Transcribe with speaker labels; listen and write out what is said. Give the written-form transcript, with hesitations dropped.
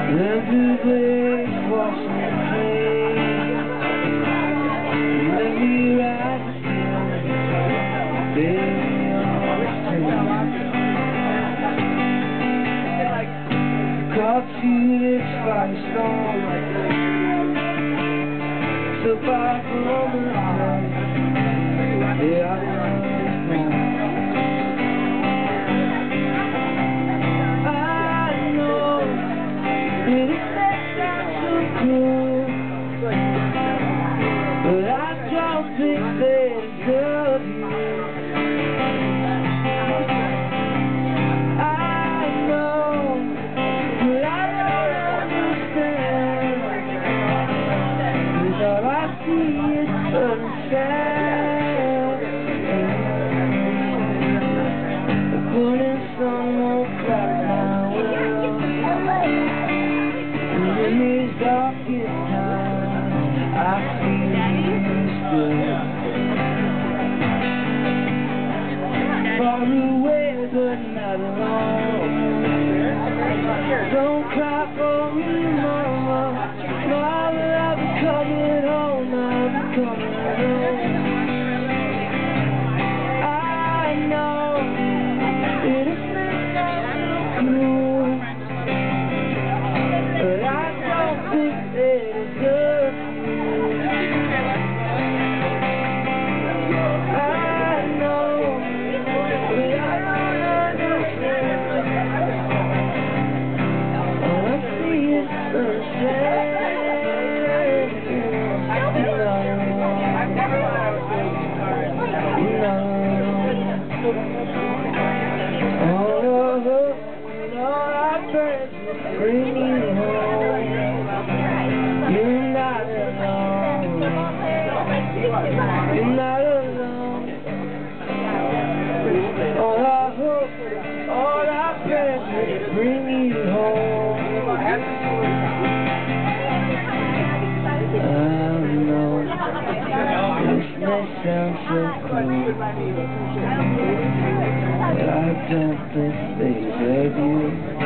Speaker 1: Every blade washing clean. Let me ride still, baby, on the street. Caught you this firestorm, so far from the sun. Yeah, I know it sounds so cool, but I don't think they deserve you. I know, but I don't understand, 'cause all I see is sunshine. Putting some more cloud my world, and in these darkest times I feel good. Far away but not alone. Don't cry for me, mama. Mama, I'll be coming home. I'll be coming home. I know it isn't cool, but I don't think they deserve you. I know, but I don't understand. All I see is sunshine. Bring you home. You're not alone. You're not alone. All I hope, all I pray is bring you home. I know this may sound so cool, but I don't think they deserve you.